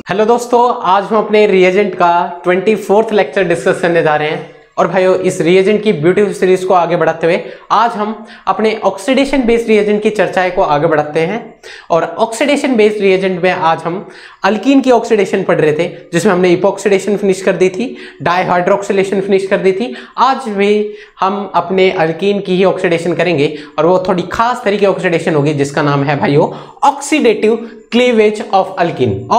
Hello दोस्तों, आज हम अपने रिएजेंट का 24th लेक्चर डिस्कस करने जा रहे हैं। और भाइयों, इस रिएजेंट की ब्यूटीफुल सीरीज को आगे बढ़ाते हुए आज हम अपने ऑक्सीडेशन बेस्ड रिएजेंट की चर्चाएं को आगे बढ़ाते हैं। और ऑक्सीडेशन बेस्ड रिएजेंट में आज हम अल्कीन की ऑक्सीडेशन पढ़ रहे थे, जिसमें हमने इपॉक्सीडेशन फिनिश कर दी थी, डाइहाइड्रोक्सिलेशन फिनिश कर दी थी। आज भी हम अपने अल्कीन की ही ऑक्सीडेशन करेंगे और वो थोड़ी खास तरीके की ऑक्सीडेशन होगी, जिसका नाम है भाइयों oxidative cleavage of alkene.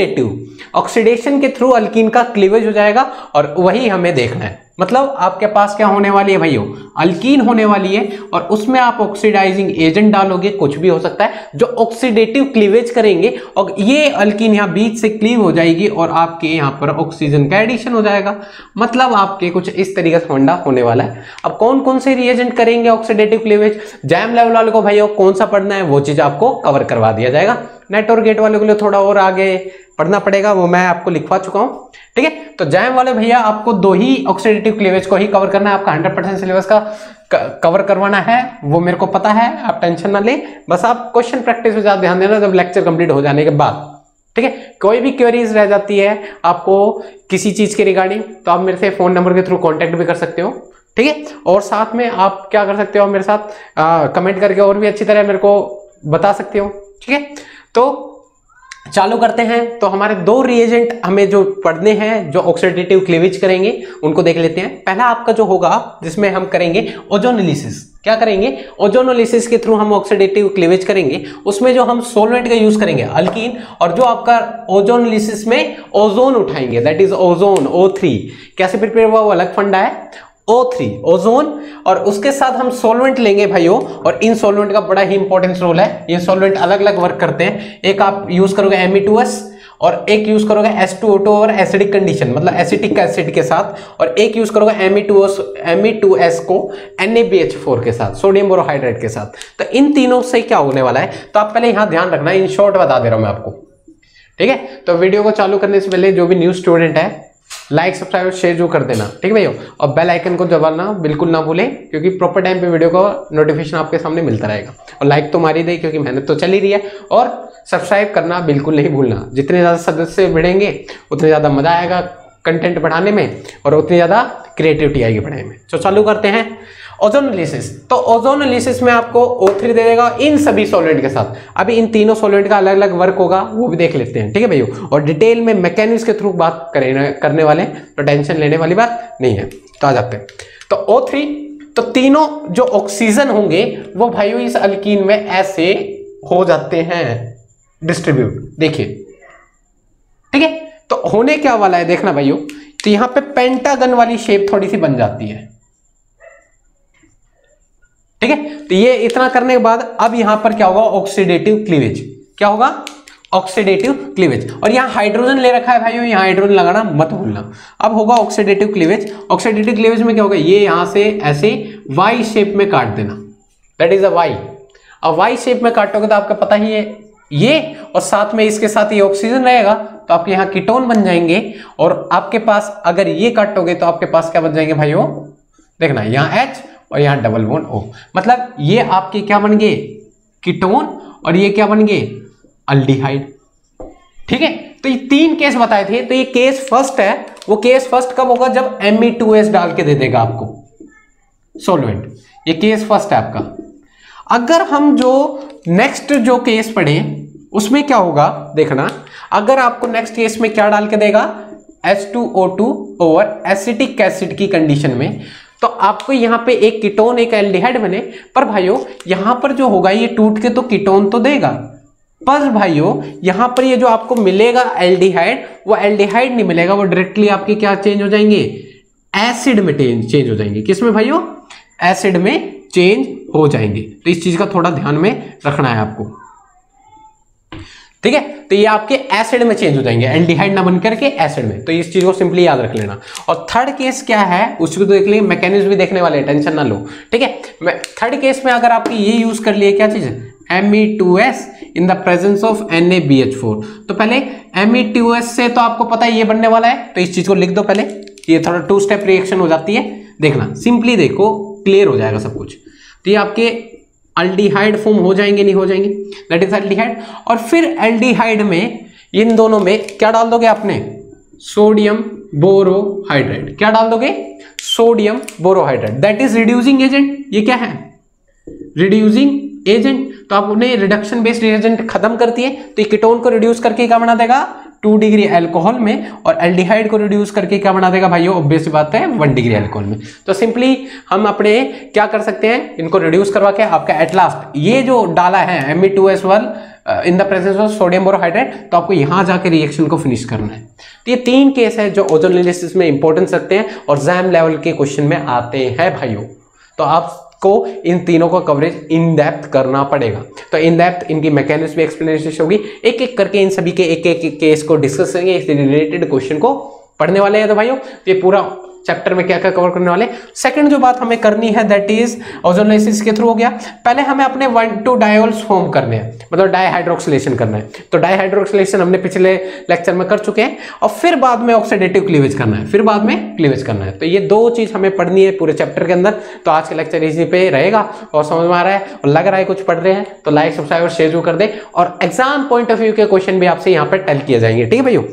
Oxidation के थ्रू अल्कीन का क्लीवेज हो जाएगा और वही हमें देखना है। मतलब आपके पास क्या होने वाली है भाइयों, अल्कीन होने वाली है और उसमें आप ऑक्सीडाइजिंग एजेंट डालोगे, कुछ भी हो सकता है, जो ऑक्सीडेटिव क्लीवेज करेंगे और ये अल्कीन यहाँ बीच से क्लीव हो जाएगी और आपके यहाँ पर ऑक्सीजन का एडिशन हो जाएगा। मतलब आपके कुछ इस तरीके से फंडा होने वाला है। अब कौन कौन से रिएजेंट करेंगे ऑक्सीडेटिव क्लीवेज, जैम लेवल वाले को भाइयों कौन सा पढ़ना है वो चीज आपको कवर करवा दिया जाएगा। नेट और गेट वाले के लिए थोड़ा और आगे पढ़ना पड़ेगा, वो मैं आपको लिखवा चुका हूं। ठीक है, तो जैम वाले भैया आपको दो ही ऑक्सीडेटिव क्लीवेज को ही कवर करना है। आपका 100% सिलेबस का कवर करवाना है, वो मेरे को पता है, आप टेंशन ना ले। बस आप क्वेश्चन प्रैक्टिस पे ज्यादा ध्यान देना जब लेक्चर कंप्लीट हो जाने के बाद। ठीक है, कोई भी क्वेरीज रह जाती है आपको किसी चीज के रिगार्डिंग, तो आप मेरे से फोन नंबर के थ्रू कॉन्टेक्ट भी कर सकते हो। ठीक है, और साथ में आप क्या कर सकते हो, मेरे साथ कमेंट करके और भी अच्छी तरह मेरे को बता सकते हो। ठीक है, तो चालू करते हैं। तो हमारे दो रिएजेंट हमें जो पढ़ने हैं, जो ऑक्सीडेटिव क्लीवेज करेंगे, उनको देख लेते हैं। पहला आपका जो होगा, जिसमें हम करेंगे ओजोनोलिसिस। क्या करेंगे? ओजोनोलिसिस के थ्रू हम ऑक्सीडेटिव क्लीवेज करेंगे। उसमें जो हम सोलवेंट का यूज करेंगे अल्कीन, और जो आपका ओजोनोलिसिस में ओजोन उठाएंगे, दैट इज ओजोन O3। कैसे प्रिपेयर हुआ वो अलग फंडा है, O3 ओजोन, और उसके साथ हम सॉल्वेंट लेंगे भाइयों। और इन सॉल्वेंट का बड़ा ही इंपॉर्टेंस रोल है। ये सॉल्वेंट अलग अलग वर्क करते हैं। एक आप यूज करोगे Me2S और एक यूज करोगे H2O2 और एसिडिक कंडीशन, मतलब एसिटिक एसिड के साथ, और एक यूज करोगे Me2S को NaBH4 के साथ, सोडियम बोरोहाइड्रेट के साथ। तो इन तीनों से क्या होने वाला है, तो आप पहले यहां ध्यान रखना, इन शॉर्ट बता दे रहा हूं मैं आपको। ठीक है, तो वीडियो को चालू करने से पहले जो भी न्यू स्टूडेंट है, लाइक सब्सक्राइब शेयर जो कर देना। ठीक है भैया, और बेल आइकन को दबाना बिल्कुल ना भूलें, क्योंकि प्रॉपर टाइम पे वीडियो का नोटिफिकेशन आपके सामने मिलता रहेगा। और लाइक तो मारी दे, क्योंकि मेहनत तो चल ही रही है। और सब्सक्राइब करना बिल्कुल नहीं भूलना। जितने ज्यादा सदस्य बढ़ेंगे उतने ज्यादा मजा आएगा कंटेंट बढ़ाने में और उतनी ज्यादा क्रिएटिविटी आएगी पढ़ाई में। तो चालू करते हैं ओजोनोलिसिस। तो ओजोनोलिसिस में आपको O3 दे देगा इन सभी सॉल्वेंट के साथ। अभी इन तीनों सॉल्वेंट का अलग अलग वर्क होगा, वो भी देख लेते हैं। ठीक है भैया, और डिटेल में मैकेनिज्म के थ्रू बात करने वाले, तो टेंशन लेने वाली बात नहीं है। तो आ जाते हैं। तो O3, तो तीनों जो ऑक्सीजन होंगे वो भाइयों इस अल्कीन में ऐसे हो जाते हैं डिस्ट्रीब्यूट। देखिए, ठीक है, तो होने क्या वाला है देखना भाइयों। तो यहां पे पेंटागन वाली शेप थोड़ी सी बन जाती है। ठीक है, तो ये इतना करने के बाद अब यहां पर क्या होगा, ऑक्सीडेटिव क्लीवेज। क्या होगा? Oxidative cleavage. और यहां हाइड्रोजन ले रखा है भाइयों, यहां हाइड्रोजन लगाना मत भूलना। अब होगा ऑक्सीडेटिव क्लीवेज। ऑक्सीडेटिव क्लीवेज में क्या होगा, ये यहां से ऐसे वाई शेप में काट देना, दैट इज अ वाई। अब वाई शेप में काटोगे तो आपका पता ही है ये, और साथ में इसके साथ ये ऑक्सीजन रहेगा, तो आपके यहाँ कीटोन बन जाएंगे। और आपके पास अगर ये काटोगे तो आपके पास क्या बन जाएंगे भाइयों, देखना, यहाँ H और यहाँ डबल बॉन्ड O। मतलब ये आपके क्या बन गए, कीटोन, और ये क्या बन गए, अल्डिहाइड। ठीक है, तो ये तीन केस बताए थे। तो ये केस फर्स्ट है। वो केस फर्स्ट कब होगा, जब Me2S डाल के दे देगा आपको सॉल्वेंट। ये केस फर्स्ट है आपका। अगर हम जो नेक्स्ट जो केस पढ़े उसमें क्या होगा देखना, अगर आपको नेक्स्ट केस में क्या डाल के देगा, H2O2 और एसिटिक एसिड की कंडीशन में, तो आपको यहां पे एक कीटोन एक एल्डिहाइड बने। पर भाइयों यहां पर जो होगा, ये टूट के तो कीटोन तो देगा, पर भाइयों यहां पर ये जो आपको मिलेगा एल्डिहाइड, वो एल्डिहाइड नहीं मिलेगा, वो डायरेक्टली आपके क्या चेंज हो जाएंगे, एसिड में चेंज हो जाएंगे। किसमें भाइयों? एसिड में चेंज हो जाएंगे। तो इस चीज का थोड़ा ध्यान में रखना है आपको। ठीक है, तो ये आपके एसिड में चेंज हो जाएंगे, एल्डिहाइड ना बन करके एसिड में। तो इस चीज को सिंपली याद रख लेना। और थर्ड केस क्या है उसको तो देख लेंगे, मैकेनिज्म भी देखने वाले, टेंशन ना लो। ठीक है, थर्ड केस में अगर आपकी ये यूज कर लिए, क्या चीज है, Me2S in the presence of NaBH4। तो पहले Me2S से तो आपको पता है ये बनने वाला है, तो इस चीज को लिख दो पहले। ये थोड़ा 2 स्टेप रिएक्शन हो जाती है, देखना, सिंपली देखो, क्लियर हो जाएगा सब कुछ। तो ये आपके अल्डिहाइड फॉर्म हो जाएंगे, नहीं हो जाएंगे, दैट इज अल्डिहाइड। और फिर एल्डिहाइड में इन दोनों में क्या डाल दोगे आपने, सोडियम बोरोहाइड्रेट। क्या डाल दोगे, sodium borohydrate, that is reducing agent. ये क्या है, रिड्यूसिंग एजेंट। तो आप उन्हें रिडक्शन बेस्ड रिएजेंट खत्म करती है, तो ये कीटोन को रिड्यूस करके क्या बना देगा 2 डिग्री अल्कोहल में, और एल्डिहाइड को रिड्यूस करके क्या बना देगा भाइयों, ऑब्वियस बात है 1 डिग्री अल्कोहल में। तो सिंपली हम अपने क्या कर सकते हैं, इनको रिड्यूस करवा के आपका एट लास्ट ये जो डाला है Me2S1 in the presence of sodium borohydrate, तो आपको यहां जाके रिएक्शन को फिनिश करना है। तो ये 3 केस है जो ओजोनोलिसिस में इंपॉर्टेंस रखते हैं और एग्जाम लेवल के क्वेश्चन में आते हैं भाइयों। तो आपको इन तीनों का कवरेज इन डेप्थ करना पड़ेगा। तो इन डेप्थ इनकी मैकेनिज्म भी एक्सप्लेनेशन होगी, एक एक करके इन सभी के एक एक केस को डिस्कस करेंगे, इससे रिलेटेड क्वेश्चन को पढ़ने वाले हैं। तो भाइयों ये पूरा चैप्टर में क्या क्या कवर करने वाले। सेकंड जो बात हमें करनी है दैट इज ओजोनोलिसिस के थ्रू हो गया। पहले हमें अपने 1,2 डायोल्स फॉर्म करने हैं, मतलब डाइहाइड्रोक्सिलेशन करना है। तो डाइहाइड्रोक्सिलेशन हमने पिछले लेक्चर में कर चुके हैं, और फिर बाद में ऑक्सीडेटिव क्लीवेज करना है, फिर बाद में क्लीवेज करना है। तो ये 2 चीज हमें पढ़नी है पूरे चैप्टर के अंदर। तो आज का लेक्चर इसी पे रहेगा, और समझ में आ रहा है और लग रहा है कुछ पढ़ रहे हैं तो लाइक सब्सक्राइब और शेयर कर दे, और एग्जाम पॉइंट ऑफ व्यू के क्वेश्चन भी आपसे यहाँ पर टेल किए जाएंगे, ठीक है भैया।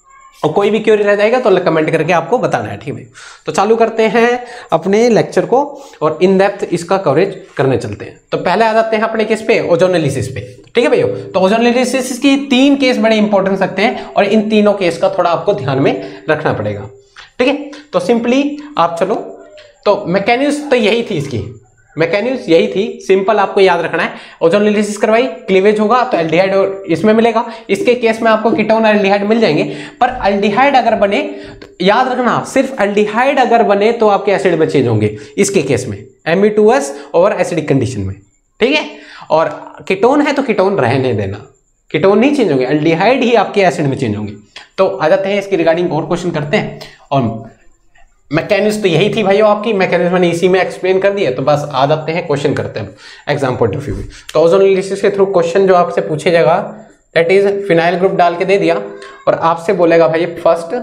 और कोई भी क्वेरी रह जाएगा तो कमेंट करके आपको बताना है, ठीक है। तो चालू करते हैं अपने लेक्चर को और इन डेप्थ इसका कवरेज करने चलते हैं। तो पहले आ जाते हैं अपने किस पे, ओजोनोलिसिस पे, ठीक है भैया। तो ओजोनोलिसिस की 3 केस बड़े इंपॉर्टेंट रखते हैं, और इन तीनों केस का थोड़ा आपको ध्यान में रखना पड़ेगा, ठीक है। तो सिंपली आप चलो, तो मैकेनिज्म तो यही थी, इसकी मैकेनिज्म यही थी, सिंपल आपको याद रखना है। ओजोनोलिसिस करवाई, क्लीवेज होगा तो एल्डिहाइड और इसमें मिलेगा। इसके केस में आपको कीटोन और एल्डिहाइड मिल जाएंगे, पर एल्डिहाइड अगर बने तो याद रखना, सिर्फ एल्डिहाइड अगर बने तो आपके एसिड में चेंज होंगे इसके केस में, Me2S और एसिडिक कंडीशन में, ठीक है। और कीटोन है तो कीटोन रहने देना, कीटोन नहीं चेंज होंगे, एल्डिहाइड ही आपके एसिड में चेंज होंगे। तो आ जाते हैं इसकी रिगार्डिंग और क्वेश्चन करते हैं। और मैकेनिज्म तो यही थी भाइयों आपकी, मैकेनिज्म मैंने इसी में एक्सप्लेन कर दिया। तो बस आ जाते हैं क्वेश्चन करते हैं एग्जाम पॉइंट ऑफ व्यू में। तो ओजोनोलिसिस के थ्रू क्वेश्चन जो आपसे पूछे जाएगा दैट इज फिनाइल ग्रुप डाल के दे दिया, और आपसे बोलेगा भाई first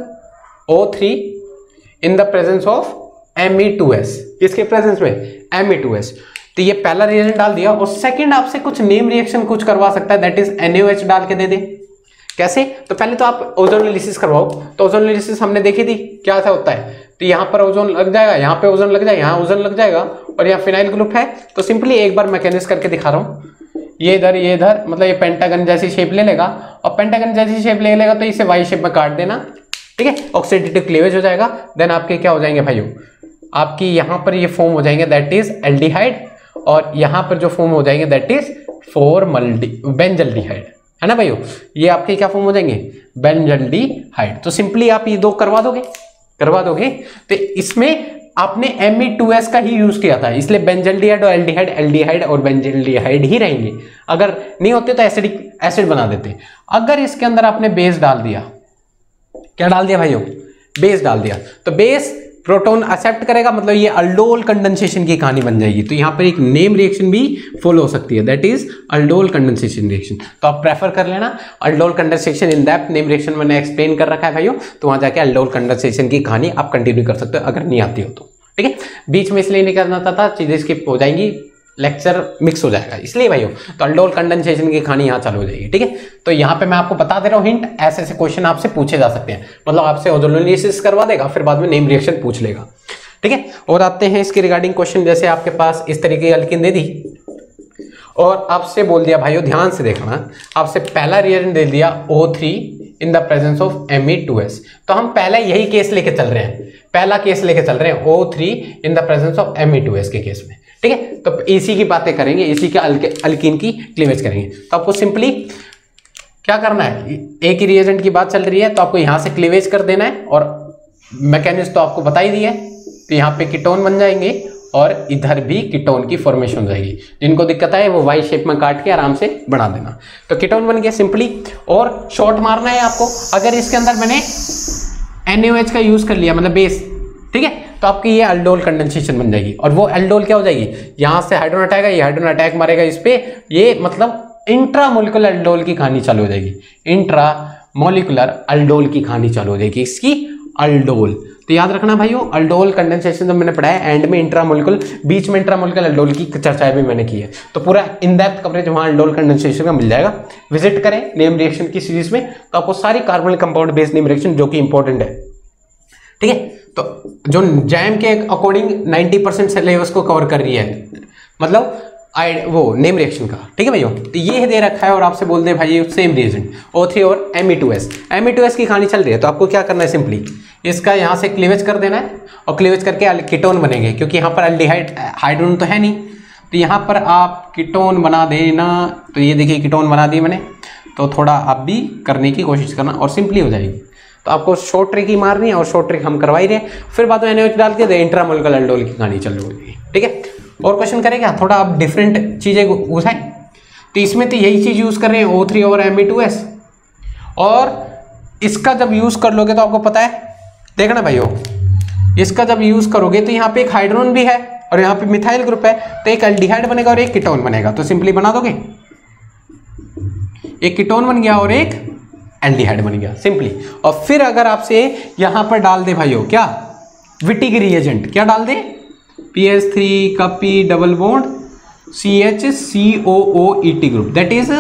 O3 in the presence of Me2S, किसके प्रेजेंस में, Me2S। तो ये पहला रिएजेंट डाल दिया, और सेकंड आपसे कुछ नेम रिएक्शन कुछ करवा सकता है, दैट इज NaOH डाल के दे दे। कैसे, तो पहले तो आप ओजोनोलिसिस करवाओ। तो ओजोनोलिसिस हमने देखी थी क्या था होता है, तो यहाँ पर ओजोन लग जाएगा, यहाँ पे ओजोन लग जाएगा, यहाँ ओजोन लग जाएगा, और यहाँ फिनाइल ग्रुप है। तो सिंपली एक बार मैकेनिज्म करके दिखा रहा हूँ, ये इधर मतलब ये पेंटागन जैसी शेप ले लेगा, और पेंटागन जैसी शेप ले लेगा तो इसे वाई शेप में काट देना, ठीक है। ऑक्सीडेटिव क्लीवेज हो जाएगा, देन आपके क्या हो जाएंगे भाइयों, आपकी यहाँ पर ये फॉर्म हो जाएंगे दैट इज एल्डिहाइड, और यहाँ पर जो फॉर्म हो जाएंगे दैट इज बेंजल्डिहाइड, है ना भाइयों। ये आपके क्या फॉर्म हो जाएंगे, बेंजल्डिहाइड। तो सिंपली आप ये 2 करवा दोगे। तो इसमें आपने Me2S का ही यूज किया था, इसलिए बेंजल्डिहाइड और एल्डिहाइड और बेंजल्डिहाइड ही रहेंगे। अगर नहीं होते तो एसिड बना देते। अगर इसके अंदर आपने बेस डाल दिया, क्या डाल दिया भाइयों, बेस डाल दिया, तो बेस प्रोटॉन एक्सेप्ट करेगा, मतलब ये अल्डोल कंडेंसेशन की कहानी बन जाएगी। तो यहाँ पर एक नेम रिएक्शन भी फॉलो हो सकती है, that is aldol condensation reaction. तो आप प्रेफर कर लेना aldol condensation in depth name reaction मैंने एक्सप्लेन कर रखा है भाइयों, तो वहां जाके अल्डोल कंडेंसेशन की कहानी आप कंटिन्यू कर सकते हो अगर नहीं आती हो तो, ठीक है। बीच में इसलिए नहीं करना था, चीजें स्किप हो जाएंगी, लेक्चर मिक्स हो जाएगा, इसलिए भाइयों। तो अल्डोल कंडेंसेशन की कहानी यहाँ चालू हो जाएगी, ठीक है। तो यहाँ पे मैं आपको बता दे रहा हूँ हिंट, ऐसे ऐसे क्वेश्चन आपसे पूछे जा सकते हैं, मतलब आपसे ओजोनोलिसिस करवा देगा, फिर बाद में नेम रिएक्शन पूछ लेगा, ठीक है। और आते हैं इसके रिगार्डिंग क्वेश्चन, जैसे आपके पास इस तरीके की अल्किन दे दी, और आपसे बोल दिया भाइयों ध्यान से देखना, आपसे पहला रिएजेंट दे दिया O3 in the presence of Me2S। तो हम पहले यही केस लेके चल रहे हैं, पहला केस लेके चल रहे हैं O3 in the presence of Me2S के केस में, ठीक है। तो इसी की बातें करेंगे, इसी के अल्कीन की क्लीवेज करेंगे। तो आपको सिंपली क्या करना है, एक ही रिएजेंट की बात चल रही है तो आपको यहां से क्लीवेज कर देना है, और मैकेनिज्म तो आपको बता ही दिया है। तो यहाँ पे कीटोन बन जाएंगे, और इधर भी कीटोन की फॉर्मेशन हो जाएगी। जिनको दिक्कत है वो वाई शेप में काट के आराम से बना देना। तो कीटोन बन गया सिंपली, और शॉर्ट मारना है आपको। अगर इसके अंदर मैंने NaOH का यूज कर लिया, मतलब बेस, ठीक है, तो आपकी ये अल्डोल कंडेंसेशन बन जाएगी, और वो अल्डोल क्या हो जाएगी, यहां से हाइड्रोजन अटैक है, ये हाइड्रोजन अटैक मारेगा इस पे, ये मतलब इंट्रामोलिकुलर अल्डोल की कहानी चालू हो जाएगी, इंट्रामोलिकुलर अल्डोल की कहानी चालू हो जाएगी इसकी अल्डोल। तो याद रखना भाइयों, अल्डोल कंडेंसेशन जब मैंने पढ़ा है, एंड में इंट्रामोलिकुलर, बीच में इंट्रामोलिकुलर अल्डोल की चर्चा भी मैंने की है, तो पूरा इन डेप्थ कवरेज वहाँ अल्डोल कंडेंसेशन का मिल जाएगा। विजिट करें नेम रिएक्शन की सीरीज में, तो आपको सारी carbonyl compound based name reaction जो कि इंपॉर्टेंट है, ठीक है। तो जो जैम के अकॉर्डिंग 90% सिलेबस को कवर कर रही है, मतलब वो नेम रिएक्शन का, ठीक है भाइयों। तो ये दे रखा है और आपसे बोल दे भाई सेम रिएजेंट O3 और Me2S, Me2S की कहानी चल रही है, तो आपको क्या करना है, सिंपली इसका यहाँ से क्लीवेज कर देना है, और क्लीवेज करके कीटोन बनेंगे, क्योंकि यहाँ पर अल्डिहाइड हाइड्रोजन तो है नहीं, तो यहाँ पर आप कीटोन बना देना। तो ये देखिए कीटोन बना दी मैंने, तो थोड़ा आप भी करने की कोशिश करना और सिंपली हो जाएगी। तो आपको शॉर्ट ट्रिक ही मारनी है, और शॉर्ट ट्रिक हम करवा ही रहे, फिर बाद में NaOH डाल के इंट्रामोलिकुलर अल्डोल की कहानी चल रही होगी, ठीक है। और क्वेश्चन करें क्या, थोड़ा आप डिफरेंट चीजें उठाएं। तो इसमें तो यही चीज यूज कर रहे हैं O3 और Me2S, और इसका जब यूज कर लोगे तो आपको पता है, देखना भाइयों, इसका जब यूज करोगे तो यहाँ पे एक हाइड्रोजन भी है और यहाँ पे मिथाइल ग्रुप है, तो एक एल्डिहाइड बनेगा और एक कीटोन बनेगा। तो सिंपली बना दोगे, एक कीटोन बन गया और एक एल्डिहाइड बन गया सिंपली। और फिर अगर आपसे यहां पर डाल दे भाइयों क्या, विटिग रिएजेंट, क्या डाल दे, PS3 का P double bond CHCOOET group, that is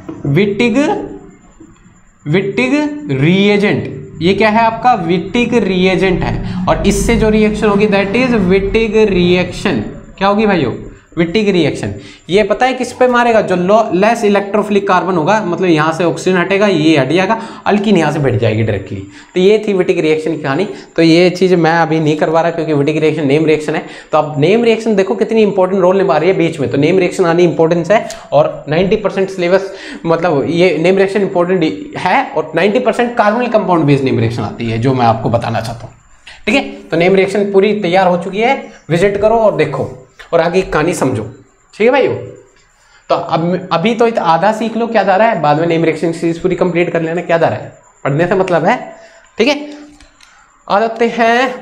Wittig reagent. ये क्या है आपका, विटिग रिएजेंट है, और इससे जो रिएक्शन होगी दैट इज विटिग रिएक्शन। क्या होगी भाइयों, विटिग रिएक्शन। ये पता है किस पे मारेगा, जो लेस इलेक्ट्रोफिलिक कार्बन होगा, मतलब यहाँ से ऑक्सीजन हटेगा, ये हट जाएगा, अल्कीन यहाँ से बैठ जाएगी डायरेक्टली। तो ये थी विटिग रिएक्शन की कहानी। तो ये चीज़ मैं अभी नहीं करवा रहा, क्योंकि विटिग रिएक्शन नेम रिएक्शन है। तो अब नेम रिएक्शन देखो कितनी इंपॉर्टेंट रोल निभा रही है बीच में, तो नेम रिएक्शन आनी इंपॉर्टेंस है, और 90% सिलेबस, मतलब ये नेम रिएक्शन इंपॉर्टेंट है, और 90% carbonyl compound based name reaction आती है, जो मैं आपको बताना चाहता हूँ, ठीक है। तो नेम रिएक्शन पूरी तैयार हो चुकी है, विजिट करो और देखो और आगे कहानी समझो, ठीक है भाइयों। तो अब अभी तो आधा सीख लो क्या जा रहा है, बाद में नेम रिएक्शन सीरीज पूरी कंप्लीट कर लेना क्या जा रहा है, पढ़ने से मतलब है, ठीक है। आ जाते हैं,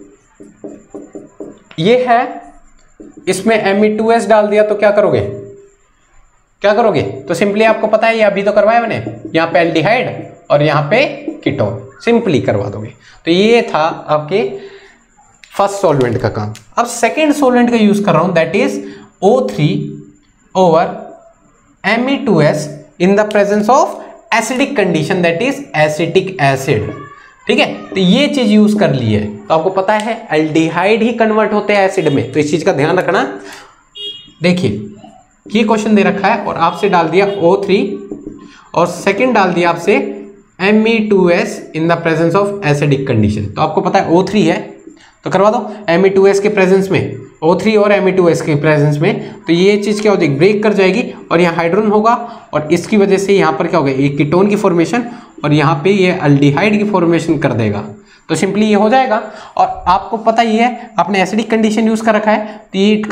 ये है, इसमें Me2S डाल दिया तो क्या करोगे, क्या करोगे, तो सिंपली आपको पता है, ये अभी तो करवाया मैंने, यहाँ पे एल्डिहाइड और यहाँ पे कीटोन, सिंपली करवा दोगे। तो ये था आपके फर्स्ट सॉल्वेंट का काम। अब सेकेंड सॉल्वेंट का यूज कर रहा हूं, that is O3 over Me2S in the presence of acidic condition, that is acetic acid, ठीक है। तो ये चीज यूज कर ली है, तो आपको पता है एल्डिहाइड ही कन्वर्ट होते हैं एसिड में, तो इस चीज का ध्यान रखना। देखिए ये क्वेश्चन दे रखा है और आपसे डाल दिया O3 और सेकेंड डाल दिया आपसे Me2S in the presence of acidic condition. तो आपको पता है O3 है, तो करवा दो Me2S के प्रेजेंस में, O3 और Me2S के प्रेजेंस में। तो ये चीज़ क्या हो जाएगी, ब्रेक कर जाएगी, और यहाँ हाइड्रोजन होगा, और इसकी वजह से यहाँ पर क्या होगा, एक कीटोन की फॉर्मेशन, और यहाँ पे ये अल्डिहाइड की फॉर्मेशन कर देगा। तो सिंपली ये हो जाएगा, और आपको पता ही है आपने एसिडिक कंडीशन यूज कर रखा है, तो इट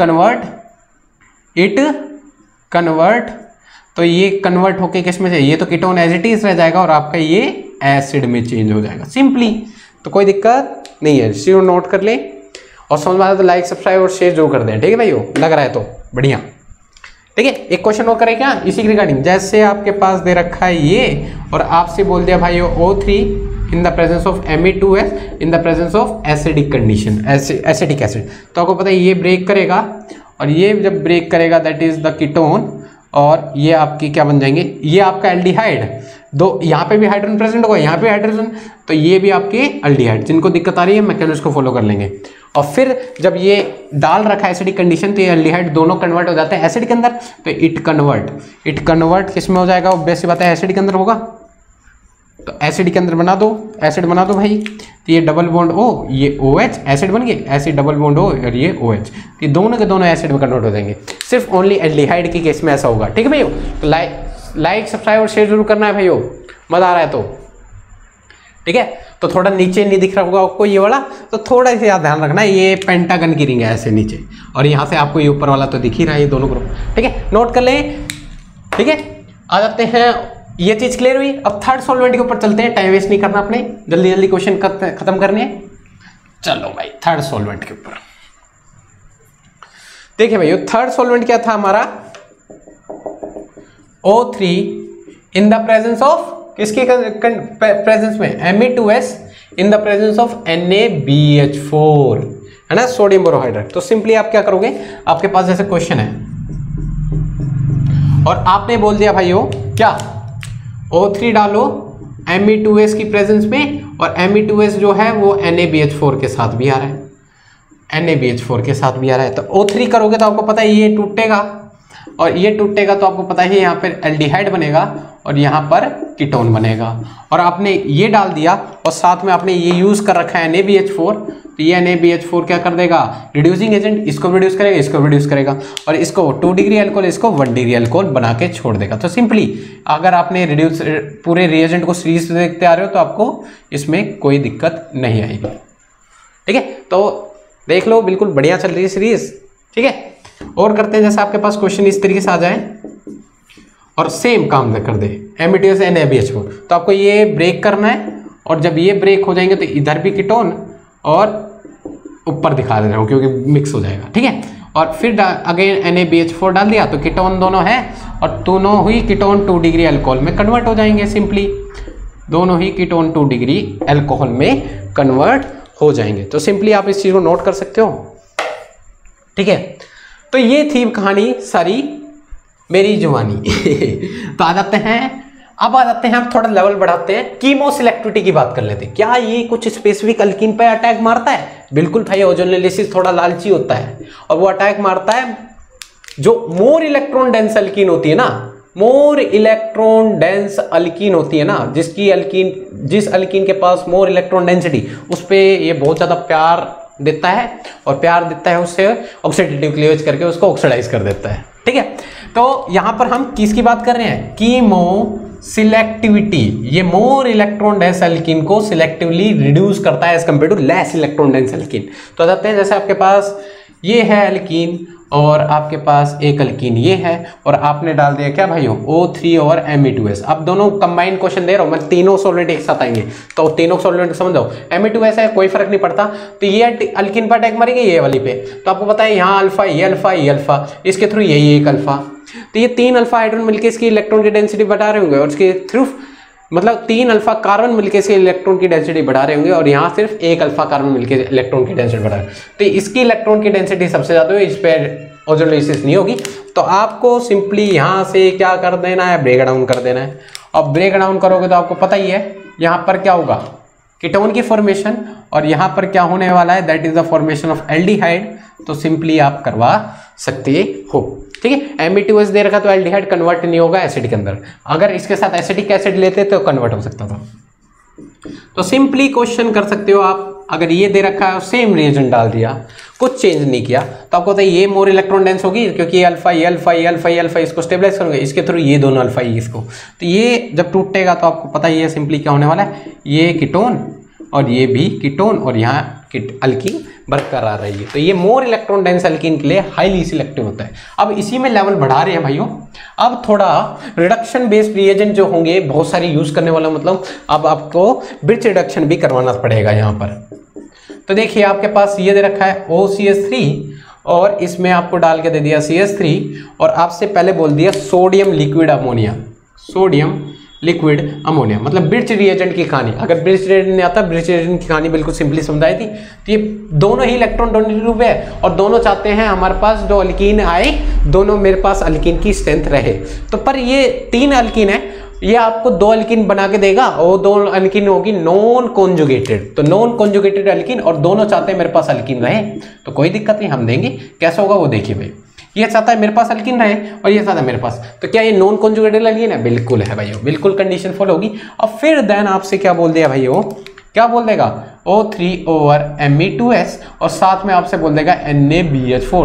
कन्वर्ट, तो ये कन्वर्ट होके किस में से, ये तो कीटोन एज इट इज रह जाएगा, और आपका ये एसिड में चेंज हो जाएगा सिंपली। तो कोई दिक्कत नहीं है, सीरो नोट कर ले, और समझ में आता तो लाइक सब्सक्राइब और शेयर जरूर कर दें, ठीक है भाइयों, लग रहा है तो बढ़िया, ठीक है। एक क्वेश्चन और करें क्या इसी के रिगार्डिंग, जैसे आपके पास दे रखा है ये, और आपसे बोल दिया भाइयों O3 in the presence of Me2S in the presence of acidic condition, acidic acid. तो आपको पता है ये ब्रेक करेगा, और ये जब ब्रेक करेगा दैट इज द कीटोन, और ये आपकी क्या बन जाएंगे, ये आपका एल्डिहाइड, दो यहाँ पे भी हाइड्रोजन प्रेजेंट होगा, यहाँ पे हाइड्रोजन, तो ये भी आपके एल्डिहाइड। जिनको दिक्कत आ रही है मैकेनिज्म को फॉलो कर लेंगे। और फिर जब ये डाल रखा है एसिडिक कंडीशन, तो ये एल्डिहाइड दोनों कन्वर्ट हो जाते हैं एसिड के अंदर, तो इट कन्वर्ट किस में हो जाएगा, बेसिक बात है एसिड के अंदर होगा, तो एसिड के अंदर बना दो, एसिड बना दो भाई। तो ये डबल बॉन्ड O, ये OH, एसिड बन गए, एसिड डबल बॉन्ड O और ये OH, ये दोनों के दोनों एसिड में कन्वर्ट हो जाएंगे। सिर्फ ओनली एल्डिहाइड के केस में ऐसा होगा, ठीक है भाइयों। तो लाइक सब्सक्राइब और शेयर जरूर करना है भाइयों, मजा आ रहा है तो, ठीक है। तो थोड़ा नीचे नहीं दिख रहा होगा आपको ये वाला, तो थोड़ा सा ध्यान रखना, ये पेंटागन की रिंग है ऐसे नीचे, और यहाँ से आपको ये ऊपर वाला तो दिख ही रहा है, ये दोनों ग्रुप, ठीक है, नोट कर लें, ठीक है। आ जाते हैं, ये चीज क्लियर हुई। अब थर्ड सॉल्वेंट के ऊपर चलते हैं, टाइम वेस्ट नहीं करना अपने, जल्दी जल्दी क्वेश्चन खत्म करने हैं। चलो भाई थर्ड सॉल्वेंट के ऊपर देखिए भाई, थर्ड सॉल्वेंट क्या था हमारा, O3 in the presence of किसके प्रेजेंस में, Me2S in the presence of NaBH4, है ना, सोडियम बोरोहाइड्रेट। तो सिंपली आप क्या करोगे, आपके पास जैसे क्वेश्चन है और आपने बोल दिया भाइयों क्या, O3 डालो Me2S की प्रेजेंस में, और Me2S जो है वो NaBH4 के साथ भी आ रहा है, NaBH4 के साथ भी आ रहा है। तो O3 करोगे तो आपको पता है ये टूटेगा, और ये टूटेगा तो आपको पता है यहाँ पर एल्डिहाइड बनेगा और यहाँ पर कीटोन बनेगा। और आपने ये डाल दिया और साथ में आपने ये यूज कर रखा है NaBH4, तो ये NaBH4 क्या कर देगा, रिड्यूसिंग एजेंट, इसको रिड्यूस करेगा, इसको रिड्यूस करेगा, और इसको 2 डिग्री अल्कोहल, इसको 1 डिग्री अल्कोहल बना के छोड़ देगा। तो सिंपली अगर आपने रिड्यूस पूरे रिएजेंट को सीरीज से देखते आ रहे हो तो आपको इसमें कोई दिक्कत नहीं आएगी। ठीक है, तो देख लो बिल्कुल बढ़िया चल रही है सीरीज। ठीक है, और करते हैं, जैसे आपके पास क्वेश्चन इस तरीके से आ जाए और सेम काम कर दे Me2S NaBH4, तो आपको ये ब्रेक करना है, और जब ये ब्रेक हो जाएंगे तो इधर भी कीटोन और ऊपर दिखा दे रहा हूँ क्योंकि मिक्स हो जाएगा। ठीक है, और फिर अगेन NaBH4 डाल दिया तो कीटोन दोनों है, और दोनों हुई कीटोन 2 डिग्री अल्कोहल में कन्वर्ट हो जाएंगे। सिंपली दोनों ही कीटोन 2 डिग्री अल्कोहल में कन्वर्ट हो जाएंगे। तो सिंपली आप इस चीज को नोट कर सकते हो। ठीक है, तो ये थी कहानी सारी मेरी जवानी। तो आ जाते हैं, अब आ जाते हैं, हम थोड़ा लेवल बढ़ाते हैं, कीमो सिलेक्टिविटी की बात कर लेते हैं। क्या ये कुछ स्पेसिफिक अल्कीन पे अटैक मारता है? बिल्कुल भाई, ओजोनोलिसिस थोड़ा लालची होता है और वो अटैक मारता है जो मोर इलेक्ट्रॉन डेंस अल्कीन होती है ना, मोर इलेक्ट्रॉन डेंस अल्कीन होती है ना, जिस अल्कीन के पास मोर इलेक्ट्रॉन डेंसिटी, उस पे ये बहुत ज्यादा प्यार देता है, और प्यार देता है उससे ऑक्सीडेटिव क्लीवेज करके उसको ऑक्सीडाइज कर देता है। ठीक है, तो यहां पर हम किसकी बात कर रहे हैं, कीमो सिलेक्टिविटी। ये मोर इलेक्ट्रॉन डेंस अल्कीन को सिलेक्टिवली रिड्यूस करता है as compare to less electron dense alkene. तो जाते हैं, जैसे आपके पास ये है अल्कीन और आपके पास एक अल्कीन ये है, और आपने डाल दिया क्या भाइयों, O3 और Me2S। अब दोनों कंबाइंड क्वेश्चन दे रहा हूं मैं, तीनों सॉल्वेंट एक साथ आएंगे तो तीनों सॉल्वेंट समझ जाओ। Me2S है, कोई फर्क नहीं पड़ता, तो ये अल्कीन पर अटैक मारेंगे ये वाली पे, तो आपको पता है यहाँ अल्फा, ये अल्फा, ये अल्फा, इसके थ्रू यही एक अल्फा, तो ये 3 अल्फा हाइड्रोजन मिलकर इसकी इलेक्ट्रॉन की डेंसिटी बढ़ा रहे होंगे, और इसके थ्रू मतलब 3 अल्फा कार्बन मिलकर इसके इलेक्ट्रॉन की डेंसिटी बढ़ा रहे होंगे, और यहाँ सिर्फ 1 अल्फा कार्बन मिलकर इलेक्ट्रॉन की डेंसिटी बढ़ा रहे हैं। तो इसकी इलेक्ट्रॉन की डेंसिटी सबसे ज्यादा है, इस पर ओजोनोलिसिस नहीं होगी। तो आपको सिंपली यहाँ से क्या कर देना है, ब्रेक डाउन कर देना है। अब ब्रेक डाउन करोगे तो आपको पता ही है यहाँ पर क्या होगा, कीटोन की फॉर्मेशन, और यहाँ पर क्या होने वाला है, that is the formation of aldehyde. तो सिंपली आप करवा सकते हो। ठीक है, Me2S दे रखा तो एल्डिहाइड कन्वर्ट नहीं होगा एसिड के अंदर, अगर इसके साथ एसिडिक एसिड लेते तो कन्वर्ट हो सकता था। तो सिंपली क्वेश्चन कर सकते हो आप, अगर ये दे रखा है सेम रिएजेंट डाल दिया, कुछ चेंज नहीं किया, तो आपको पता है ये मोर इलेक्ट्रॉन डेंस होगी, क्योंकि ये अल्फा, ये अल्फा, ये अल्फा, ये अल्फा, इसको स्टेबलाइज करोगे, इसके थ्रू ये दोनों अल्फा, ये इसको, तो ये जब टूटेगा तो आपको पता ही है सिंपली क्या होने वाला है, ये कीटोन और ये भी कीटोन, और यहाँ अल्कीन बरकरार रहेगी। तो ये मोर इलेक्ट्रॉन डेंस अल्कीन के लिए हाईली सिलेक्टिव होता है। अब इसी में लेवल बढ़ा रहे हैं भाइयों, अब थोड़ा रिडक्शन बेस्ड रिएजेंट जो होंगे बहुत सारी यूज करने वाला, मतलब अब आपको ब्रिज रिडक्शन भी करवाना पड़ेगा यहाँ पर। तो देखिए आपके पास ये दे रखा है OCH3, और इसमें आपको डाल के दे दिया CH3, और आपसे पहले बोल दिया sodium liquid ammonia, sodium liquid ammonia, मतलब ब्रिज रिएजेंट की कहानी। अगर ब्रिज रिएजेंट नहीं आता, ब्रिज रिएजेंट की कहानी बिल्कुल सिंपली समझाई थी। तो ये दोनों ही इलेक्ट्रॉन डोनेटिव ग्रुप है, और दोनों चाहते हैं हमारे पास जो अल्कीन आए, दोनों मेरे पास अल्कीन की स्ट्रेंथ रहे। तो पर ये 3 अल्कीन है, ये आपको 2 अल्कीन बना के देगा, और 2 अल्कीन होगी नॉन कॉन्जुगेटेड, तो नॉन कॉन्जुगेटेड अल्कीन, और दोनों चाहते हैं मेरे पास अल्कीन रहे, तो कोई दिक्कत नहीं, हम देंगे। कैसा होगा वो देखिए भाई, ये चाहता है मेरे पास अल्कीन रहे और ये चाहता है मेरे पास, तो क्या ये नॉन कॉन्जुगेटेड अल्कीन है? बिल्कुल है भाइयों, बिल्कुल कंडीशन फॉलो होगी। और फिर देन आपसे क्या बोल दिया भाइयों, क्या बोल देगा, O3 ओवर Me2S, और साथ में आपसे बोल देगा NaBH4,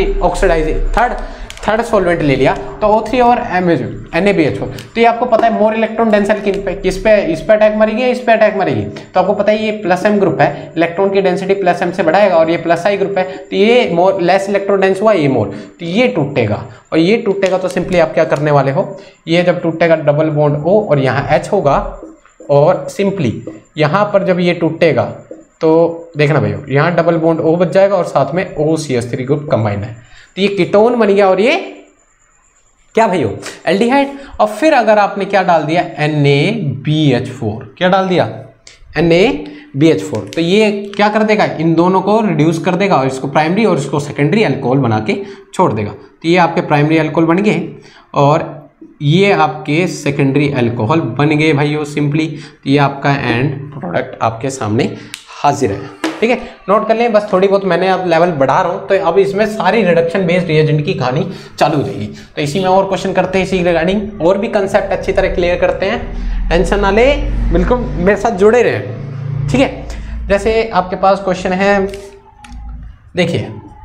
थर्ड सॉल्वेंट ले लिया, तो O3 और NaBH4। तो ये आपको पता है मोर इलेक्ट्रॉन डेंस अल्कीन पे, किस पे, इस पे अटैक मारेगी या इस पे अटैक मारेगी? तो आपको पता है ये प्लस M ग्रुप है, इलेक्ट्रॉन की डेंसिटी प्लस M से बढ़ाएगा, और ये प्लस I ग्रुप है, तो ये मोर लेस इलेक्ट्रॉन डेंस हुआ, ये मोर, तो ये टूटेगा, और ये टूटेगा तो सिंपली आप क्या करने वाले हो, ये जब टूटेगा डबल बॉन्ड O और यहाँ H होगा, और सिंपली यहाँ पर जब ये टूटेगा तो देखना भैया यहाँ डबल बॉन्ड O बच जाएगा, और साथ में OCH3 ग्रुप कंबाइंड है, तो ये कीटोन बन गया, और ये क्या भाइयों, एल्डिहाइड। और फिर अगर आपने क्या डाल दिया, NaBH4, क्या डाल दिया, BH4। तो ये क्या कर देगा, इन दोनों को रिड्यूस कर देगा और इसको प्राइमरी और इसको सेकेंडरी अल्कोहल बना के छोड़ देगा। तो ये आपके प्राइमरी अल्कोहल बन गए और ये आपके सेकेंडरी अल्कोहल बन गए भाइयों सिंपली। तो ये आपका एंड प्रोडक्ट आपके सामने हाजिर है। ठीक है, नोट कर लें, बस थोड़ी बहुत मैंने अब लेवल बढ़ा रहा हूँ, तो अब इसमें सारी रिडक्शन बेस्ड रिएजेंट की कहानी चालू हो जाएगी। तो इसी में और क्वेश्चन करते हैं, इसी रिगार्डिंग और भी कंसेप्ट अच्छी तरह क्लियर करते हैं। टेंशन ना ले, बिल्कुल मेरे साथ जुड़े रहे। ठीक है, जैसे आपके पास क्वेश्चन है, देखिए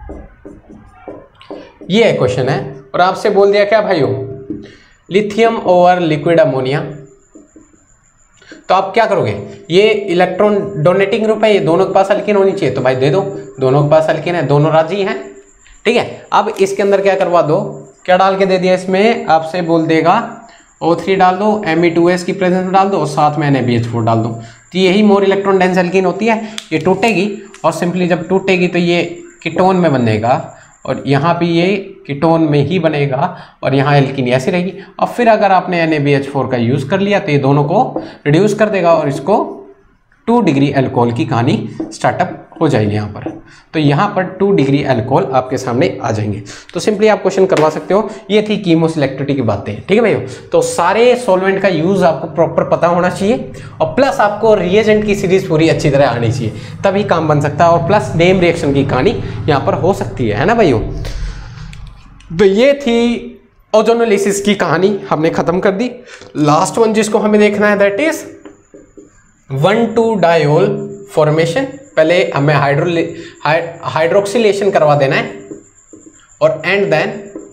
ये है क्वेश्चन है और आपसे बोल दिया क्या भाइयों, लिथियम ओवर लिक्विड अमोनिया। तो आप क्या करोगे, ये इलेक्ट्रॉन डोनेटिंग ग्रुप है, ये दोनों के पास अल्कीन होनी चाहिए, तो भाई दे दो, दोनों के पास अल्कीन है, दोनों राजी हैं। ठीक है, अब इसके अंदर क्या करवा दो, क्या डाल के दे दिया इसमें, आपसे बोल देगा O3 डाल दो, Me2S की प्रेजेंस में डाल दो और साथ में NaBH4 डाल दो। तो यही मोर इलेक्ट्रॉन डेंस अल्कीन होती है। ये टूटेगी और सिंपली जब टूटेगी तो ये कीटोन में बनेगा और यहाँ पे ये कीटोन में ही बनेगा और यहाँ एल्कीन ऐसी रहेगी। और फिर अगर आपने NaBH4 का यूज़ कर लिया तो ये दोनों को रिड्यूस कर देगा और इसको 2 डिग्री अल्कोहल की कहानी स्टार्टअप हो जाएगी यहाँ पर। तो यहाँ पर 2 डिग्री अल्कोहल आपके सामने आ जाएंगे। तो सिंपली आप क्वेश्चन करवा सकते हो। ये थी कीमोसिलेक्टिविटी की बातें। ठीक है भाइयों, तो सारे सॉल्वेंट का यूज़ आपको प्रॉपर पता होना चाहिए और प्लस आपको रिएजेंट की सीरीज पूरी अच्छी तरह आनी चाहिए, तभी काम बन सकता है और प्लस नेम रिएक्शन की कहानी यहाँ पर हो सकती है ना भाइयों। तो ये थी ओजोनोलिसिस की कहानी हमने खत्म कर दी। लास्ट वन जिसको हमें देखना है दैट इज 1,2-डायोल फॉर्मेशन। पहले हमें हाइड्रोक्सिलेशन करवा देना है और एंड देन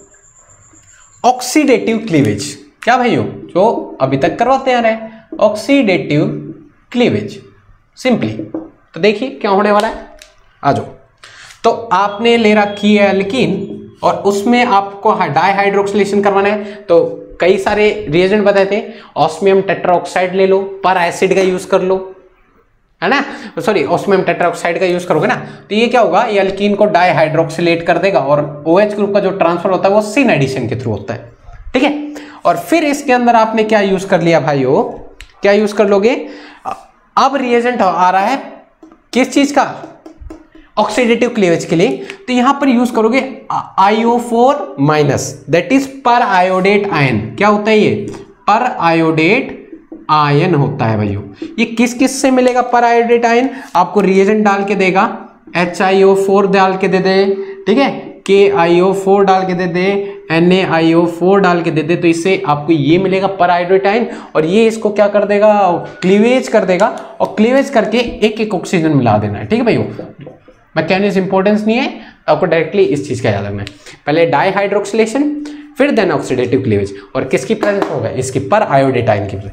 ऑक्सीडेटिव क्लीवेज। क्या भाइयों, जो अभी तक करवाते आ रहे हैं, ऑक्सीडेटिव क्लीवेज सिंपली। तो देखिए क्या होने वाला है, आ जाओ। तो आपने ले रखी है एल्कीन और उसमें आपको डाइहाइड्रोक्सिलेशन करवाना है। तो कई सारे रिएजेंट बताए थे, ऑस्मियम टेट्राऑक्साइड ले लो, पर एसिड का यूज कर लो, है ना, सॉरी ऑस्मियम टेट्राऑक्साइड का यूज करोगे ना, तो ये क्या होगा, ये एल्कीन को डाइहाइड्रोक्सिलेट कर देगा और OH ग्रुप का जो ट्रांसफर होता है वो सिन एडिशन के थ्रू होता है। ठीक है, और फिर इसके अंदर आपने क्या यूज कर लिया भाइयों, क्या यूज कर लोगे, अब रिएजेंट आ रहा है किस चीज का, ऑक्सीडेटिव क्लीवेज के लिए। तो यहां पर यूज करोगे IO4 minus, that is periodate ion. क्या होता है ये, पर आयोडेट आयन होता है भाइयों। ये किस किस से मिलेगा पर आयोडेट आयन, आपको रिएजेंट डाल के देगा, HiO4 डाल के दे दे, ठीक है, KiO4 डाल के दे दे, NaIO4 डाल के दे दे, तो इससे आपको ये मिलेगा पर आयोडेट आयन और ये इसको क्या कर देगा, क्लीवेज कर देगा और क्लीवेज करके एक एक ऑक्सीजन मिला देना है। ठीक है भाइयों, मैकेनिज्म इंपॉर्टेंस नहीं है, आपको डायरेक्टली इस चीज का याद रखना है। पहले डाइहाइड्रोक्सिलेशन, फिर देन ऑक्सीडेटिव क्लीवेज और किसकी प्रेजेंस होगा, इसकी पर आयोडेट आयन की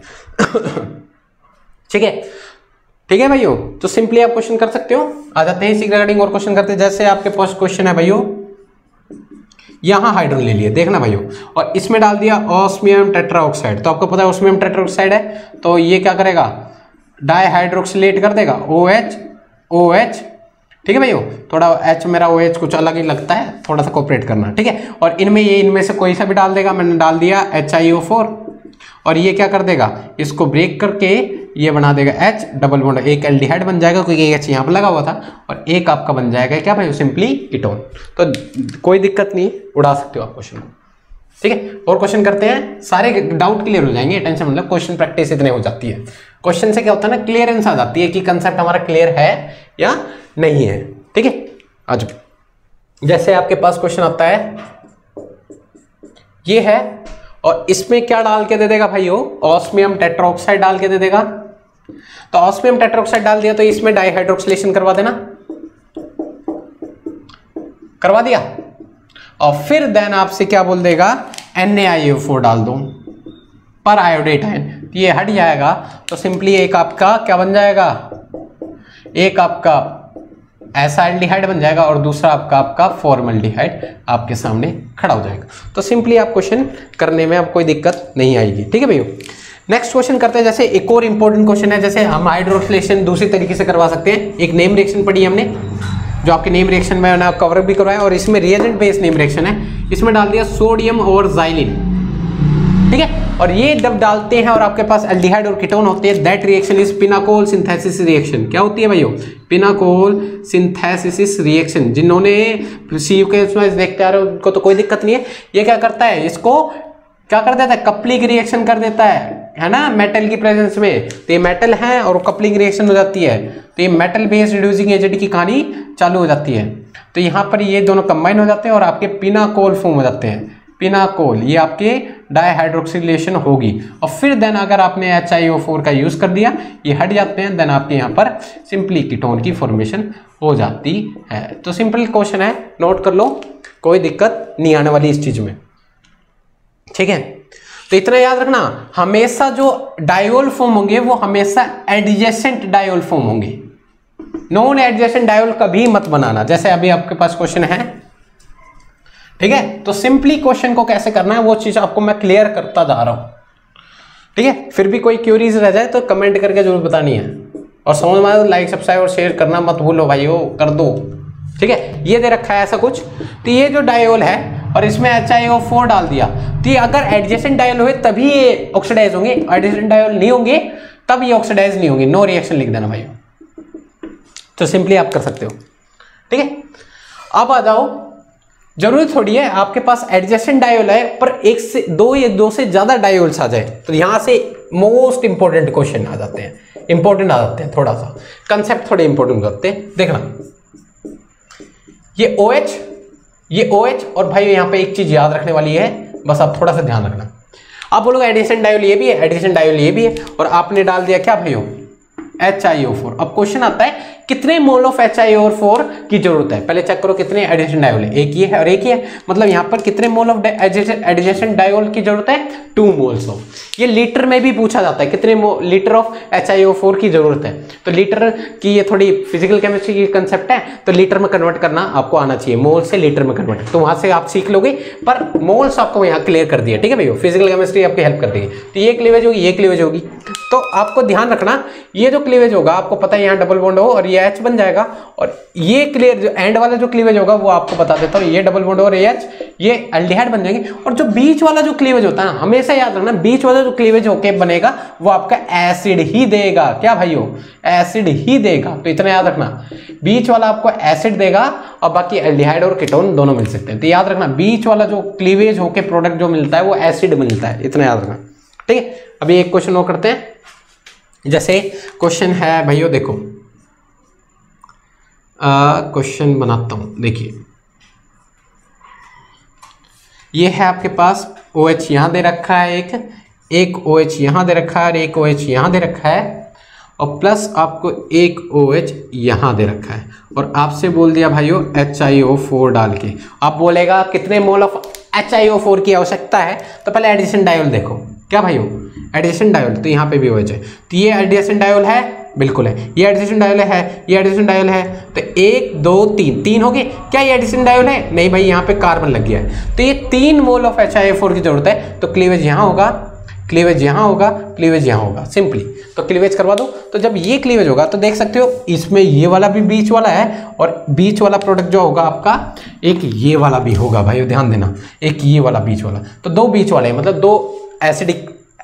ठीक है, ठीक है भाइयों। तो सिंपली आप क्वेश्चन कर सकते हो। आ जाते हैं इसी रिगार्डिंग और क्वेश्चन करते हैं। जैसे आपके पास क्वेश्चन है भाइयों, यहां हाइड्रोजन ले लिए, देखना भाइयों, और इसमें डाल दिया ऑस्मियम टेट्राऑक्साइड। तो आपको पता है ऑस्मियम टेट्राऑक्साइड है, तो ये क्या करेगा, डाइहाइड्रोक्सिलेट कर देगा, OH। ठीक है भाइयों, थोड़ा H मेरा OH कुछ अलग ही लगता है, थोड़ा सा कोऑपरेट करना। ठीक है, और इनमें से कोई सा भी डाल देगा, मैंने डाल दिया HiO4 और ये क्या कर देगा, इसको ब्रेक करके ये बना देगा H डबल बॉन्ड, एक एल्डिहाइड बन जाएगा क्योंकि एक H यहाँ पर लगा हुआ था और एक आपका बन जाएगा क्या भाई, सिंपली कीटोन। तो कोई दिक्कत नहीं, उड़ा सकते हो आप क्वेश्चन को। ठीक है, और क्वेश्चन करते हैं, सारे डाउट क्लियर हो जाएंगे, टेंशन मतलब क्वेश्चन प्रैक्टिस इतने हो जाती है। क्वेश्चन से क्या होता है ना, क्लियरेंस आ जाती है कि कंसेप्ट हमारा क्लियर है या नहीं है। ठीक है, आज जैसे आपके पास क्वेश्चन आता है, ये है और इसमें क्या डाल के दे देगा भाइयों, ऑस्मियम टेट्राऑक्साइड डाल के दे देगा। तो ऑस्मियम टेट्राऑक्साइड डाल दिया तो इसमें डाइहाइड्रोक्सिलेशन करवा देना, करवा दिया, और फिर देन आपसे क्या बोल देगा, NaIO4 डाल दो पर आयोडेट आयन, ये हट जाएगा। तो सिंपली एक आपका क्या बन जाएगा, एक आपका ऐसा एल्डिहाइड बन जाएगा और दूसरा आपका फॉर्मल्डिहाइड आपके सामने खड़ा हो जाएगा। तो सिंपली आप क्वेश्चन करने में अब कोई दिक्कत नहीं आएगी। ठीक है भैया, नेक्स्ट क्वेश्चन करते हैं। जैसे एक और इंपॉर्टेंट क्वेश्चन है, जैसे हम हाइड्रोक्सिलेशन दूसरी तरीके से करवा सकते हैं। एक नेम रिएक्शन पढ़ी हमने, जो आपके नेम रिएक्शन में मैंने कवर भी करवाया और इसमें रिएजेंट बेस्ड नेम रिएक्शन है। इसमें डाल दिया सोडियम और जाइलिन, ठीक है। और ये जब डालते हैं और आपके पास एल्डिहाइड और कीटोन होते हैं, that reaction is pinacol synthesis reaction. क्या होती है भाइयों? Pinacol synthesis reaction. जिन्होंने सीयू के उसमें देखते आ रहे हो उनको तो कोई दिक्कत नहीं है। ये क्या करता है, इसको क्या कर देता है, कपलिंग रिएक्शन कर देता है ना, मेटल की प्रेजेंस में। तो ये मेटल है और कपलिंग रिएक्शन हो जाती है, तो ये मेटल बेस्ड रिड्यूसिंग एजेंट की कहानी चालू हो जाती है। तो यहाँ पर ये दोनों कंबाइन हो जाते हैं और आपके पिनाकोल फॉर्म हो जाते हैं। पिनाकोल ये आपके डाइहाइड्रोक्सिलेशन होगी। और फिर देन अगर आपने HiO4 का यूज कर दिया, ये हट जाते हैं, देन आपके यहाँ पर सिंपली कीटोन की फॉर्मेशन हो जाती है। तो सिंपल क्वेश्चन है, नोट कर लो, कोई दिक्कत नहीं आने वाली इस चीज में, ठीक है। तो इतना याद रखना, हमेशा जो डायोल फॉर्म होंगे वो हमेशा एडजेसेंट डायोल फॉर्म होंगे। नॉन एडजेसेंट डायोल कभी मत बनाना, जैसे अभी आपके पास क्वेश्चन है, ठीक है। तो सिंपली क्वेश्चन को कैसे करना है वो चीज आपको मैं क्लियर करता जा रहा हूं, ठीक है। फिर भी कोई क्यूरीज रह जाए तो कमेंट करके जरूर बतानी है, और समझ में आए लाइक सब्सक्राइब और शेयर करना मत भूलो भाइयों, कर दो, ठीक है। ये दे रखा है ऐसा कुछ, तो ये जो डायोल है और इसमें HiO4 डाल दिया, तो ये अगर एडजेसेंट डायोल हुए तभी ये ऑक्सीडाइज होंगे, एडजेसेंट डायोल नहीं होंगे तब ये ऑक्सीडाइज नहीं होंगे। नो रिएक्शन लिख देना भाई, तो सिंपली आप कर सकते हो, ठीक है। अब आ जाओ, जरूरी थोड़ी है आपके पास एडजेसेंट डायोल है पर एक से दो या दो से ज्यादा डायोल्स आ जाए, तो यहां से मोस्ट इंपॉर्टेंट क्वेश्चन आ जाते हैं, इंपॉर्टेंट आ जाते हैं, थोड़ा सा कंसेप्ट थोड़े इंपॉर्टेंट हो जाते हैं। देखना ये OH और भाई यहाँ पे एक चीज याद रखने वाली है, बस आप थोड़ा सा ध्यान रखना। आप बोलोगे एडिशन डायोल ये भी है, एडिशन डायोल ये भी है, और आपने डाल दिया क्या भाइयों, HiO4। अब क्वेश्चन आता है कितने मोल ऑफ HiO4 की जरूरत है, पहले चेक करो कितने एडिशन डायोल है, एक ही है और एक ही है, मतलब यहाँ पर कितने मोल ऑफ एडिशन डायोल की जरूरत है, 2 मोल्स ऑफ। ये लीटर में भी पूछा जाता है कितने लीटर ऑफ HiO4 की जरूरत है, तो लीटर की ये थोड़ी फिजिकल केमिस्ट्री की कंसेप्ट है, तो लीटर में कन्वर्ट करना आपको आना चाहिए, मोल से लीटर में कन्वर्ट, तो वहां से आप सीख लोगे, पर मोल्स आपको यहाँ क्लियर कर दिया, ठीक है भैया, फिजिकल केमिस्ट्री आपकी हेल्प कर देगी। तो ये क्लीवेज होगी, ये क्लीवेज होगी, तो आपको ध्यान रखना ये जो क्लीवेज होगा आपको पता है यहाँ डबल बॉन्ड हो और ये H बन जाएगा, और ये क्लियर जो एंड वाला जो क्लीवेज होगा वो आपको बता देता हूँ, ये डबल बॉन्ड और H ये एल्डिहाइड बन जाएंगे, और जो बीच वाला जो क्लीवेज होता है हमेशा याद रखना, बीच वाला जो क्लीवेज होके बनेगा वो आपका एसिड ही देगा, क्या भाइयों, एसिड ही देगा। तो इतना याद रखना, बीच वाला आपको एसिड देगा और बाकी एल्डिहाइड और कीटोन दोनों मिल सकते हैं। तो याद रखना बीच वाला जो क्लीवेज होके प्रोडक्ट जो मिलता है वो एसिड मिलता है, इतना याद रखना, ठीक है। अभी एक क्वेश्चन और करते हैं, जैसे क्वेश्चन है भाइयों, देखो क्वेश्चन बनाता हूं, देखिए ये है आपके पास OH यहां दे रखा है, एक OH यहां दे रखा है और एक OH यहां दे रखा है, और प्लस आपको एक OH यहां दे रखा है, और आपसे बोल दिया भाइयों HiO4 डाल के। आप बोलेगा कितने मोल ऑफ HiO4 की आवश्यकता है, तो पहले एडिशन डायोल देखो, क्या भाइयों, एडिशन डायोल, तो यहाँ पे भी OH है, तो ये एडिशन डायोल है, बिल्कुल है, ये एडिशन डायोल है, ये एडिशन डायोल है, तो 1 2 3 हो गए, क्या ये एडिशन डायोल है, नहीं भाई यहाँ पे कार्बन लग गया है, तो ये 3 मोल ऑफ HiO4 की जरूरत है, तो क्लीवेज यहाँ होगा, क्लीवेज यहाँ होगा, क्लीवेज यहाँ होगा, सिंपली तो क्लीवेज करवा दो। तो जब ये क्लीवेज होगा तो देख सकते हो इसमें ये वाला भी बीच वाला है, और बीच वाला प्रोडक्ट जो होगा आपका एक ये वाला भी होगा भाई, ध्यान देना, एक ये वाला बीच वाला, तो 2 बीच वाले, मतलब 2 एसिडिक,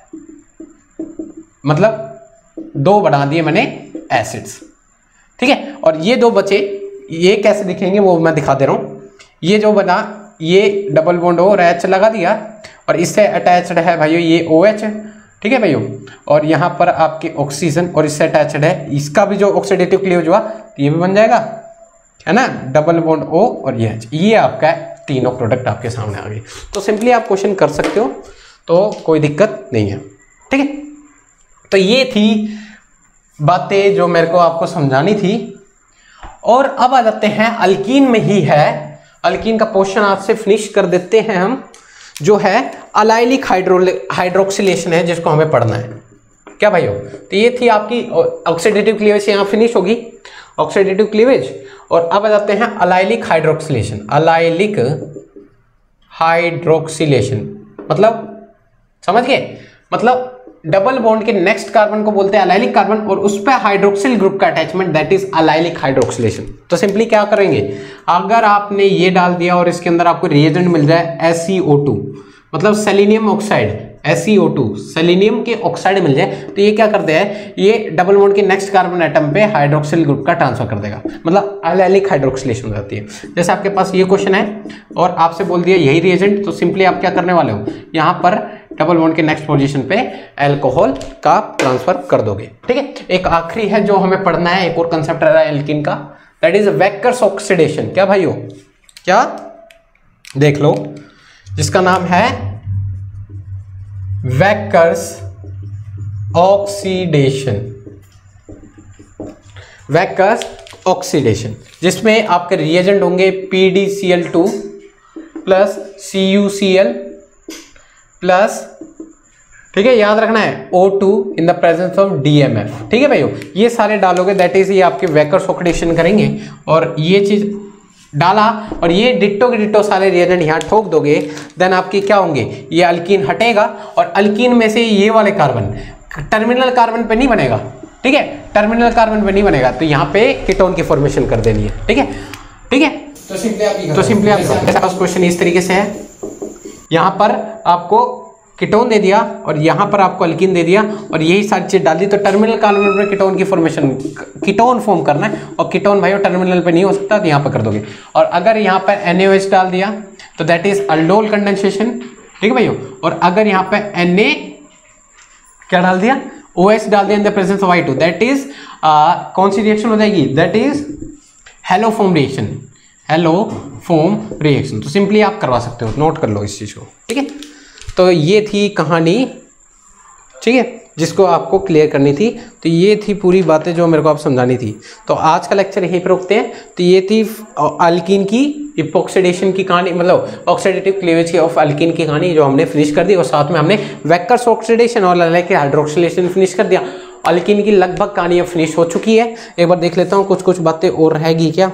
मतलब 2 बढ़ा दिए मैंने एसिड्स, ठीक है। और ये 2 बचे, ये कैसे दिखेंगे वो मैं दिखा दे रहा हूं, ये जो बना ये डबल बॉन्ड और H लगा दिया, और इससे अटैच्ड है भाइयों ये OH, ठीक है भाइयों, और यहाँ पर आपके ऑक्सीजन और इससे अटैच्ड है, इसका भी जो ऑक्सीडेटिव क्लीवेज हुआ ये भी बन जाएगा, है ना, डबल बॉन्ड O और ये H, ये आपका तीनों प्रोडक्ट आपके सामने आ गए। तो सिंपली आप क्वेश्चन कर सकते हो, तो कोई दिक्कत नहीं है, ठीक है। तो ये थी बातें जो मेरे को आपको समझानी थी, और अब आ जाते हैं अल्कीन में ही है, अल्कीन का पोर्शन आज से फिनिश कर देते हैं हम, जो है अलाइलिक हाइड्रोक्सिलेशन है जिसको हमें पढ़ना है, क्या भाइयों। तो ये थी आपकी ऑक्सीडेटिव क्लीवेज, यहाँ फिनिश होगी ऑक्सीडेटिव क्लीवेज, और अब आ जाते हैं अलाइलिक हाइड्रोक्सिलेशन। अलाइलिक हाइड्रोक्सिलेशन मतलब समझ गए, मतलब डबल बॉन्ड के नेक्स्ट कार्बन को बोलते हैं अलाइलिक कार्बन, और उस पर हाइड्रोक्सिल ग्रुप का attachment, that is allylic hydroxylation. तो सिंपली क्या करेंगे, अगर आपने ये डाल दिया और इसके अंदर आपको रिएजेंट मिल जाए SeO2, मतलब सेलेनियम ऑक्साइड, SeO2 सेलेनियम के ऑक्साइड मिल जाए तो ये क्या करते हैं, ये डबल बॉन्ड के नेक्स्ट कार्बन एटम पे हाइड्रोक्सिल ग्रुप का ट्रांसफर कर देगा, मतलब एल्डिहाइड हाइड्रोक्सिलेशन हो जाती है। जैसे आपके पास ये क्वेश्चन है और आपसे बोल दिया यही रिएजेंट, तो सिंपली आप क्या करने वाले हो, यहाँ पर डबल बॉन्ड के नेक्स्ट पोजीशन पे अल्कोहल का ट्रांसफर कर दोगे। ठीक है, एक आखिरी है जो हमें पढ़ना है, एक और कंसेप्ट रहा है एल्कीन का, दैट इज वेक्कर्स ऑक्सीडेशन। क्या भाइयों, क्या देख लो, जिसका नाम है वेक्कर्स ऑक्सीडेशन, वेक्कर्स ऑक्सीडेशन, जिसमें आपके रिएजेंट होंगे PdCl2 प्लस CuCl प्लस, ठीक है, याद रखना है O2 in the presence of DMF। ठीक है भाइयों, ये सारे डालोगे, दैट इज ये आपके वेक्कर्स ऑक्सीडेशन करेंगे, और ये चीज डाला और ये डिट्टो के डिट्टो सारे रिएजेंट यहाँ ठोक दोगे, देन आपके क्या होंगे, ये अल्कीन हटेगा और अल्कीन में से ये वाले कार्बन टर्मिनल कार्बन पे नहीं बनेगा। ठीक है, टर्मिनल कार्बन पे नहीं बनेगा, तो यहाँ पे कीटोन की फॉर्मेशन कर देनी है। ठीक है, ठीक है, तो सिंपली आप क्वेश्चन इस तरीके से है, यहाँ पर आपको कीटोन दे दिया और यहाँ पर आपको अल्कीन दे दिया और यही सारी चीज डाल दी, तो टर्मिनल कार्बन पर कीटोन की फॉर्मेशन, कीटोन फॉर्म करना है, और कीटोन भाई टर्मिनल पे नहीं हो सकता, तो यहाँ पर कर दोगे। और अगर यहाँ पर NaOH डाल दिया तो दैट इज अल्डोल कंडेंसेशन। ठीक है भाइयों, और अगर यहाँ पे Na क्या डाल दिया, OH डाल दिया in the presence of I2, that is कौन सी रिएक्शन हो जाएगी, that is haloform reaction, haloform reaction. तो सिंपली आप करवा सकते हो, नोट कर लो इस चीज को। ठीक है, तो ये थी कहानी, ठीक है, जिसको आपको क्लियर करनी थी। तो ये थी पूरी बातें जो मेरे को आप समझानी थी। तो आज का लेक्चर यहीं पर रोकते हैं। तो ये थी अल्कीन की इपॉक्सीडेशन की कहानी, मतलब ऑक्सीडेटिव क्लीवेज की ऑफ अल्कीन की कहानी जो हमने फिनिश कर दी, और साथ में हमने वेक्कर्स ऑक्सीडेशन और एल्डिहाइड हाइड्रोक्सिलेशन फिनिश कर दिया। अल्कीन की लगभग कहानी अब फिनिश हो चुकी है। एक बार देख लेता हूँ कुछ कुछ बातें और रहेगी क्या।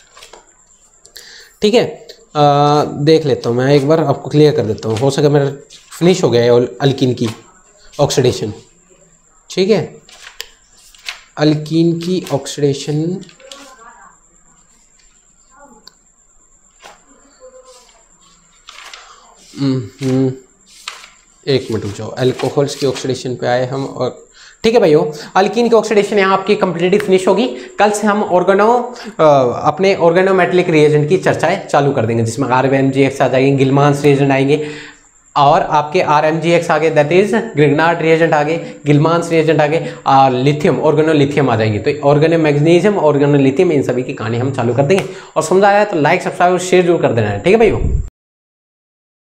ठीक है, देख लेता हूँ मैं एक बार, आपको क्लियर कर देता हूँ, हो सके मेरा फिनिश हो गया है अल्कीन की ऑक्सीडेशन। ठीक है, अल्कीन की ऑक्सीडेशन, एक मिनट रुक जाओ, अल्कोहल्स की ऑक्सीडेशन पे आए हम। और ठीक है भाइयों, अल्कीन की ऑक्सीडेशन यहाँ आपकी कंप्लीटली फिनिश होगी। कल से हम अपने ऑर्गेनोमेटेलिक रिएजेंट की चर्चाएं चालू कर देंगे, जिसमें RMGX आ जाएंगे, गिलमांस रिएजेंट आएंगे, और आपके RMGX आगे, दैट इज ग्रिग्नार्ड रिएजेंट आगे, गिलमांस रिएजेंट आगे, लिथियम, ऑर्गेनोलिथियम आ जाएंगे। तो ऑर्गेनोमैग्नीशियम, ऑर्गेनोलिथियम, इन सभी की कहानी हम चालू कर देंगे। और समझा आया तो लाइक, सब्सक्राइब और शेयर जरूर कर देना है। ठीक है भाइयों।